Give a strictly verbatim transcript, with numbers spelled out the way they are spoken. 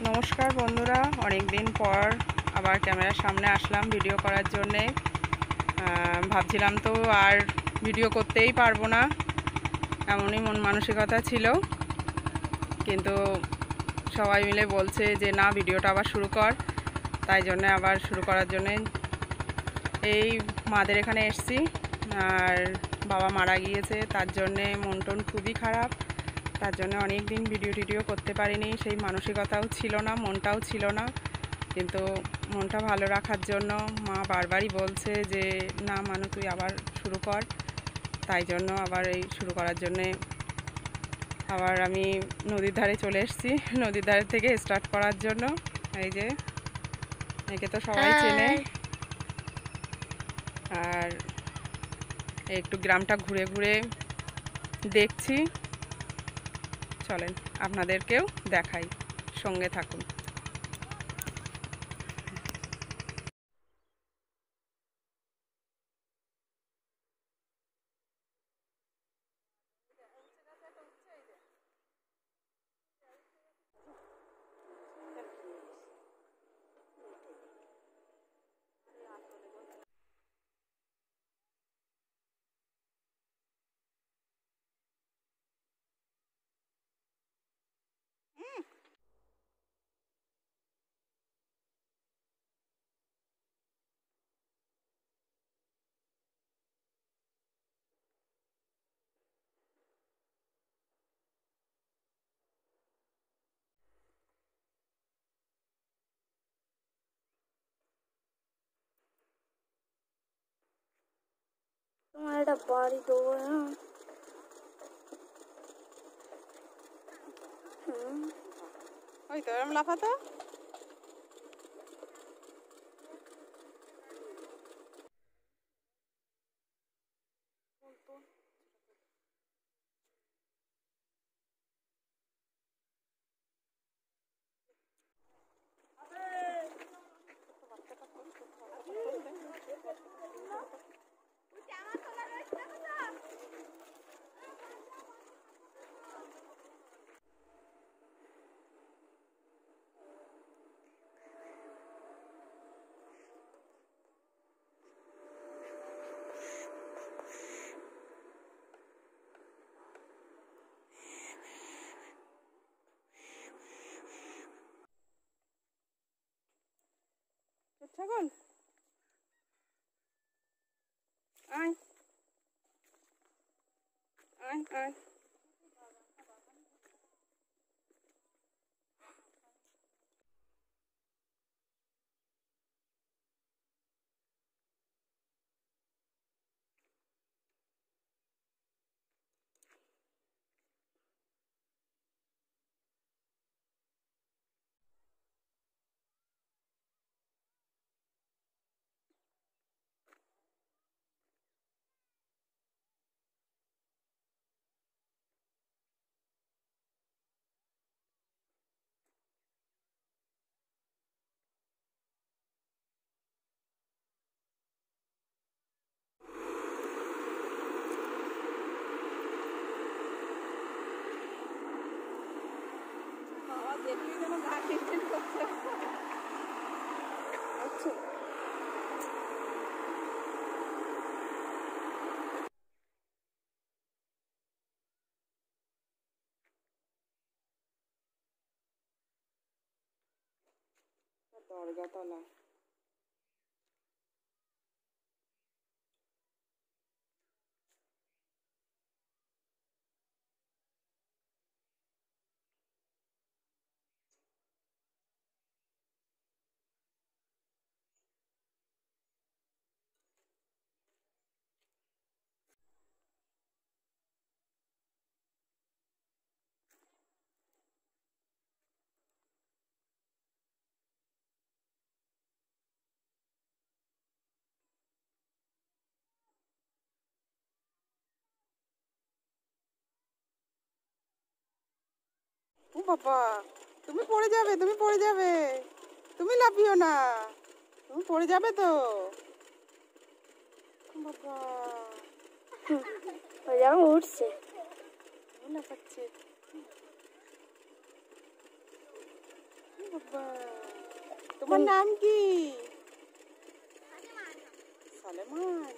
নমস্কার বন্ধুরা, অনেক দিন পর আবার ক্যামেরার সামনে আসলাম ভিডিও করার জন্যে। ভাবছিলাম তো আর ভিডিও করতেই পারবো না, এমনই মন মানসিকতা ছিল, কিন্তু সবাই মিলে বলছে যে না, ভিডিওটা আবার শুরু কর। তাই জন্য আবার শুরু করার জন্যে এই মাদের এখানে এসছি। আর বাবা মারা গিয়েছে, তার জন্যে মন টন খুবই খারাপ। তার জন্য অনেক দিন ভিডিও টিডিও করতে পারিনি, সেই মানসিকতাও ছিল না, মনটাও ছিল না। কিন্তু মনটা ভালো রাখার জন্য মা বারবারই বলছে যে না মানু, তুই আবার শুরু কর। তাই জন্য আবার এই শুরু করার জন্যে আবার আমি নদীর ধারে চলে এসেছি, নদীর ধারে থেকে স্টার্ট করার জন্য। এই যে একে তো সবাই চেনে। আর একটু গ্রামটা ঘুরে ঘুরে দেখছি, চলেন আপনাদেরকেও দেখাই, সঙ্গে থাকুন। তোমার একটা বাড়ি দেবো না। ওই তো এরম লাফাতো। ছাগল আয় আয় আয়। দেখলি যেন গা খিনখিন করছে। আচ্ছা দরগাতলা। ও বাবা, তুমি পড়ে যাবে, তুমি পড়ে যাবে, তুমি লাফিও না, তুমি পড়ে যাবে তো। বাবা ওই যেমন উঠছে লাফাচ্ছে। তোমার নাম কি? সালেমান।